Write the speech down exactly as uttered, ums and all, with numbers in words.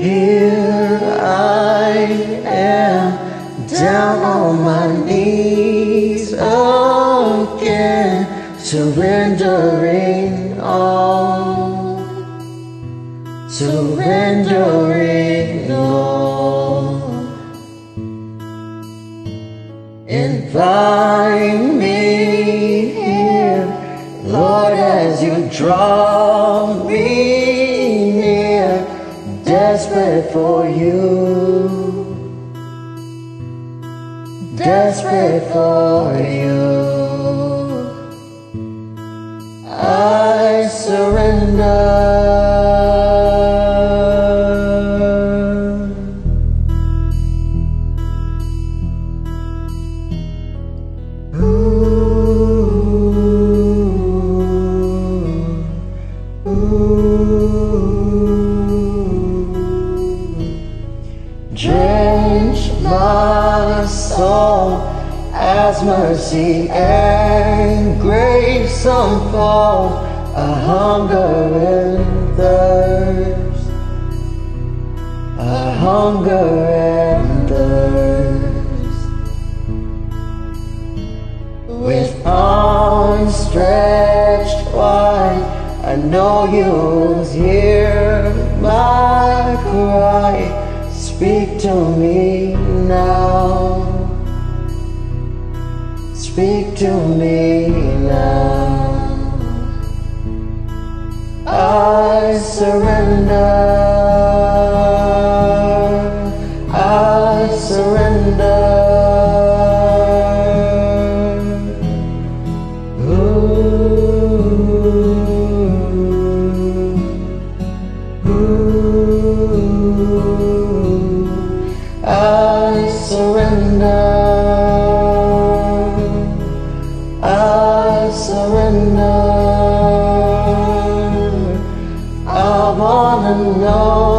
Here I am, down on my knees again, surrendering all, surrendering all. Invite me here, Lord, as you draw me near, desperate for you, desperate for you. I surrender. Drench my soul as mercy and grace unfold, a hunger and thirst, a hunger and thirst. With arms stretched wide, I know you'll hear my cry. Speak to me now, speak to me now. I surrender, I surrender. Ooh, ooh. I surrender, I surrender. I wanna know